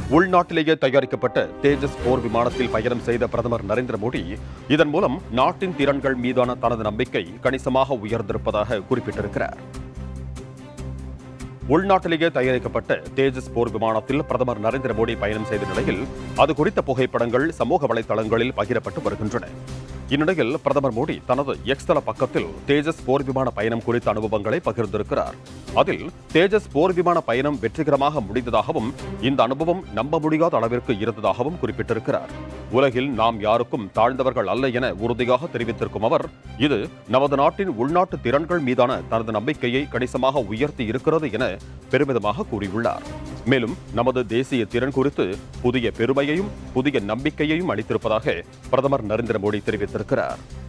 உள்நாட்டிலேயே தயாரிக்கப்பட்ட தேஜஸ் போர் விமானத்தில் பயணம் செய்த பிரதமர் நரேந்திர மோடி இதன் மூலம் நாட்டின் திறன்கள் மீதான தனது நம்பிக்கை கணிசமாக உயர்ந்திருப்பதாக குறிப்பிட்டிருக்கிறார். உள்நாட்டிலேயே தயாரிக்கப்பட்ட தேஜஸ் போர் விமானத்தில் பிரதமர் நரேந்திர மோடி பயணம் செய்த நிலையில் அது குறித்த புகைப்படங்கள் சமூக வலைதளங்களில் பகிரப்பட்டு வருகின்றன. இந்நிலையில் பிரதமர் மோடி தனது எக்ஸ் தள பக்கத்தில் தேஜஸ் போர் விமான பயணம் குறித்த அனுபவங்களை பகிர்ந்திருக்கிறார். அதில் தேஜஸ் போர் விமான பயணம் வெற்றிகரமாக முடிந்ததாகவும் இந்த அனுபவம் நம்ப முடியாத அளவிற்கு இருந்ததாகவும் குறிப்பிட்டிருக்கிறார். உலகில் நாம் யாருக்கும் தாழ்ந்தவர்கள் அல்ல என உறுதியாக தெரிவித்திருக்கும் அவர், இது நமது நாட்டின் உள்நாட்டு திறன்கள் மீதான தனது நம்பிக்கையை கணிசமாக உயர்த்தி இருக்கிறது என பெருமிதமாக கூறியுள்ளார். மேலும் நமது தேசிய திறன் குறித்து புதிய பெருமையையும் புதிய நம்பிக்கையையும் அளித்திருப்பதாக பிரதமர் நரேந்திர மோடி தெரிவித்திருக்கிறார்.